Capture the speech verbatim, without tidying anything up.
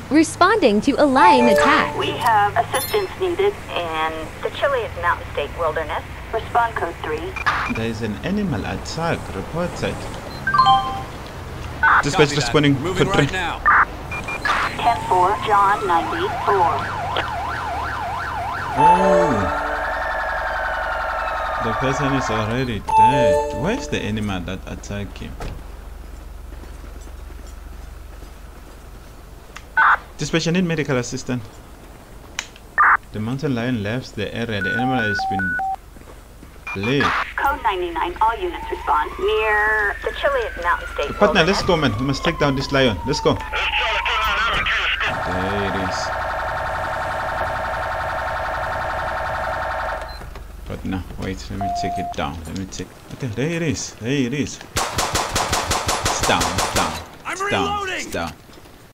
Responding to a lion attack. We have assistance needed in the Chilean Mountain State Wilderness. Respond code three. There is an animal attack reported. Dispatch responding Moving code right three. now. ten four, John ninety-four. Oh. The person is already dead. Where's the animal that attacked him? Dispatch, I need medical assistance. The mountain lion left the area. The animal has been bled. Code ninety-nine, all units respond. Near the Chilean Mountain State Partner, Wilderness. let's go, man. We must take down this lion. Let's go. There it is. Partner, wait. Let me take it down. Let me take. Okay, there it is. There it is. It's down. It's down. I'm It's down. reloading. It's down.